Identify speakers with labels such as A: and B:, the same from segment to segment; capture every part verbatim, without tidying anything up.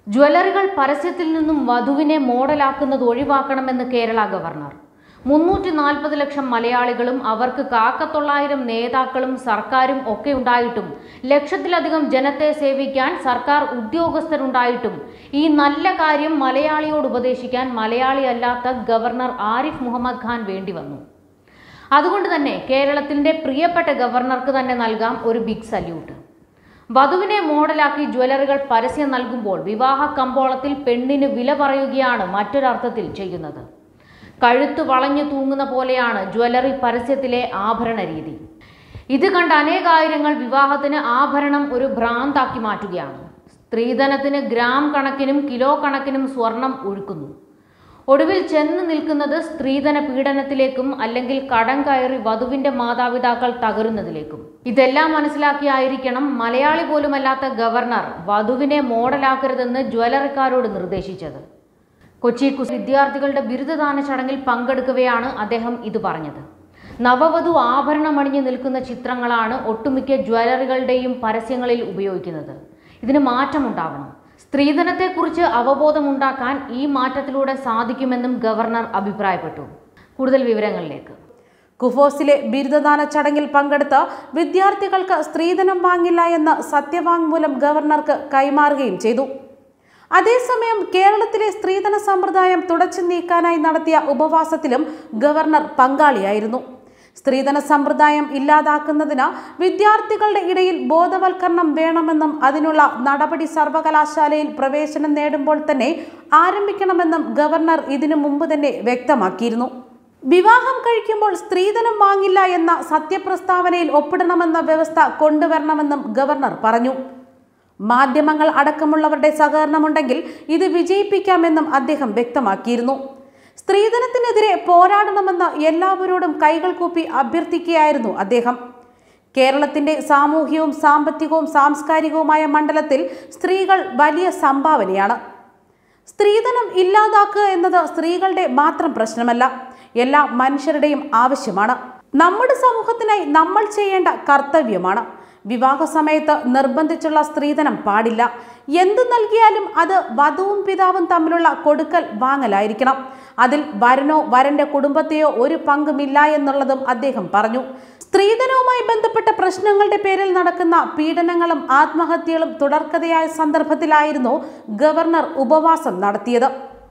A: ജ്വല്ലറികൾ പരസ്യത്തിൽ നിന്നും വധുവിനെ മോഡലാക്കുന്നത് ഒഴിവാക്കണമെന്ന് കേരള ഗവർണർ. മുന്നൂറ്റി നാൽപ്പത് ലക്ഷം മലയാളികളും അവർക്ക് കാക്കത്തൊള്ളായിരം നേതാക്കളും സർക്കാരും ഒക്കെ ഉണ്ടായിട്ടും ലക്ഷത്തിലധികം ജനത്തെ സേവിക്കാൻ സർക്കാർ ഉദ്യോഗസ്ഥരുണ്ടായിട്ടും ഈ നല്ല കാര്യം മലയാളിയോട് ഉപദേശിക്കാൻ മലയാളി അല്ലാത്ത ഗവർണർ ആരിഫ് മുഹമ്മദ് ഖാൻ വേണ്ടി വന്നു. അതുകൊണ്ട് തന്നെ കേരളത്തിന്റെ പ്രിയപ്പെട്ട ഗവർണർക്ക് തന്നെ നൽകാം ഒരു ബിഗ് സല്യൂട്ട്. വധുവിനെ മോഡലാക്കി ജ്വല്ലറികൾ പരസ്യം നൽകുമ്പോൾ വിവാഹ കമ്പോളത്തിൽ പെണ്ണിന് വില പറയുകയാണ് മറ്റൊരർത്ഥത്തിൽ ചെയ്യുന്നത്. കഴുത്ത് വളഞ്ഞു തൂങ്ങുന്ന പോലെയാണ് ജ്വല്ലറി പരസ്യത്തിലെ ആഭരണ രീതി. ഇത് കണ്ട് അനേകായിരങ്ങൾ വിവാഹത്തിന് ആഭരണം ഒരു ഭ്രാന്താക്കി മാറ്റുകയാണ്. സ്ത്രീധനത്തിന് ഗ്രാം കണക്കിനും കിലോ കണക്കിനും സ്വർണം ഒഴുക്കുന്നു. ഒടുവിൽ ചെന്ന് നിൽക്കുന്നത് സ്ത്രീധന പീഡനത്തിലേക്കും അല്ലെങ്കിൽ കടം കയറി വധുവിന്റെ മാതാപിതാക്കൾ തകരുന്നതിലേക്കും. ഇതെല്ലാം മനസ്സിലാക്കിയായിരിക്കണം മലയാളി പോലുമല്ലാത്ത ഗവർണർ വധുവിനെ മോഡലാക്കരുതെന്ന് ജ്വല്ലറിക്കാരോട് നിർദ്ദേശിച്ചത്. കൊച്ചി വിദ്യാർത്ഥികളുടെ ബിരുദദാന ചടങ്ങിൽ പങ്കെടുക്കവെയാണ് അദ്ദേഹം ഇത് പറഞ്ഞത്. നവവധു ആഭരണമണിഞ്ഞു നിൽക്കുന്ന ചിത്രങ്ങളാണ് ഒട്ടുമിക്ക ജ്വല്ലറികളുടെയും പരസ്യങ്ങളിൽ ഉപയോഗിക്കുന്നത്. ഇതിന് മാറ്റമുണ്ടാവണം. സ്ത്രീധനത്തെക്കുറിച്ച് അവബോധമുണ്ടാക്കാൻ ഈ മാറ്റത്തിലൂടെ സാധിക്കുമെന്നും ഗവർണർ അഭിപ്രായപ്പെട്ടു. കൂടുതൽ വിവരങ്ങളിലേക്ക്.
B: കുഫോസിലെ ബിരുദദാന ചടങ്ങിൽ പങ്കെടുത്ത വിദ്യാർത്ഥികൾക്ക് സ്ത്രീധനം വാങ്ങില്ല എന്ന സത്യവാങ്മൂലം ഗവർണർക്ക് കൈമാറുകയും ചെയ്തു. അതേസമയം കേരളത്തിലെ സ്ത്രീധന സമ്പ്രദായം തുടച്ചു നീക്കാനായി നടത്തിയ ഉപവാസത്തിലും ഗവർണർ പങ്കാളിയായിരുന്നു. സ്ത്രീധന സമ്പ്രദായം ഇല്ലാതാക്കുന്നതിന് വിദ്യാർത്ഥികളുടെ ഇടയിൽ ബോധവൽക്കരണം വേണമെന്നും അതിനുള്ള നടപടി സർവകലാശാലയിൽ പ്രവേശനം നേടുമ്പോൾ തന്നെ ആരംഭിക്കണമെന്നും ഗവർണർ ഇതിനു മുമ്പ് തന്നെ വ്യക്തമാക്കിയിരുന്നു. വിവാഹം കഴിക്കുമ്പോൾ സ്ത്രീധനം വാങ്ങില്ല എന്ന സത്യപ്രസ്താവനയിൽ ഒപ്പിടണമെന്ന വ്യവസ്ഥ കൊണ്ടുവരണമെന്നും ഗവർണർ പറഞ്ഞു. മാധ്യമങ്ങൾ അടക്കമുള്ളവരുടെ സഹകരണമുണ്ടെങ്കിൽ ഇത് വിജയിപ്പിക്കാമെന്നും അദ്ദേഹം വ്യക്തമാക്കിയിരുന്നു. സ്ത്രീധനത്തിനെതിരെ പോരാടണമെന്ന് എല്ലാവരോടും കൈകൾ കൂപ്പി അഭ്യർത്ഥിക്കുകയായിരുന്നു അദ്ദേഹം. കേരളത്തിന്റെ സാമൂഹ്യവും സാമ്പത്തികവും സാംസ്കാരികവുമായ മണ്ഡലത്തിൽ സ്ത്രീകൾ വലിയ സംഭാവനയാണ്. സ്ത്രീധനം ഇല്ലാതാക്കുക എന്നത് സ്ത്രീകളുടെ മാത്രം പ്രശ്നമല്ല, എല്ലാ മനുഷ്യരുടെയും ആവശ്യമാണ്. നമ്മുടെ സമൂഹത്തിനായി നമ്മൾ ചെയ്യേണ്ട കർത്തവ്യമാണ്. വിവാഹ സമയത്ത് നിർബന്ധിച്ചുള്ള സ്ത്രീധനം പാടില്ല. എന്ത് നൽകിയാലും അത് വധുവും പിതാവും തമ്മിലുള്ള കൊടുക്കൽ വാങ്ങലായിരിക്കണം. അതിൽ വരനോ വരന്റെ കുടുംബത്തെയോ ഒരു പങ്കുമില്ല എന്നുള്ളതും അദ്ദേഹം പറഞ്ഞു. സ്ത്രീധനവുമായി ബന്ധപ്പെട്ട പ്രശ്നങ്ങളുടെ പേരിൽ നടക്കുന്ന പീഡനങ്ങളും ആത്മഹത്യകളും തുടർക്കഥയായ സന്ദർഭത്തിലായിരുന്നു ഗവർണർ ഉപവാസം നടത്തിയത്.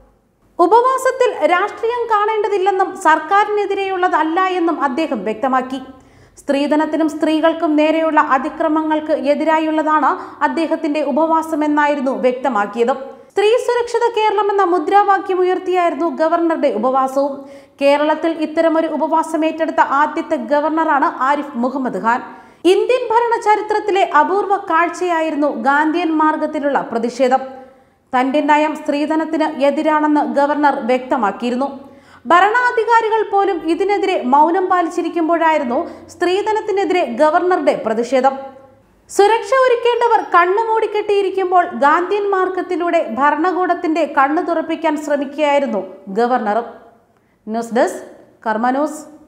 B: ഉപവാസത്തിൽ രാഷ്ട്രീയം കാണേണ്ടതില്ലെന്നും സർക്കാരിനെതിരെയുള്ളതല്ല എന്നും അദ്ദേഹം വ്യക്തമാക്കി. സ്ത്രീധനത്തിനും സ്ത്രീകൾക്കും നേരെയുള്ള അതിക്രമങ്ങൾക്ക് എതിരായുള്ളതാണ് അദ്ദേഹത്തിന്റെ ഉപവാസമെന്നായിരുന്നു വ്യക്തമാക്കിയത്. സ്ത്രീ സുരക്ഷിത കേരളം എന്ന മുദ്രാവാക്യം ഉയർത്തിയായിരുന്നു ഗവർണറുടെ ഉപവാസവും. കേരളത്തിൽ ഇത്തരമൊരു ഉപവാസം ഏറ്റെടുത്ത ആദ്യത്തെ ഗവർണറാണ് ആരിഫ് മുഹമ്മദ് ഖാൻ. ഇന്ത്യൻ ഭരണ ചരിത്രത്തിലെ അപൂർവ കാഴ്ചയായിരുന്നു ഗാന്ധിയൻ മാർഗത്തിലുള്ള പ്രതിഷേധം. തന്റെ നയം സ്ത്രീധനത്തിന് എതിരാണെന്ന് ഗവർണർ വ്യക്തമാക്കിയിരുന്നു. ഭരണാധികാരികൾ പോലും ഇതിനെതിരെ മൗനം പാലിച്ചിരിക്കുമ്പോഴായിരുന്നു സ്ത്രീധനത്തിനെതിരെ ഗവർണറുടെ പ്രതിഷേധം. സുരക്ഷ ഒരുക്കേണ്ടവർ കണ്ണുമൂടിക്കെട്ടിയിരിക്കുമ്പോൾ ഗാന്ധിയൻ മാർഗത്തിലൂടെ ഭരണകൂടത്തിന്റെ കണ്ണു തുറപ്പിക്കാൻ ശ്രമിക്കുകയായിരുന്നു ഗവർണറും. News desk Karma news.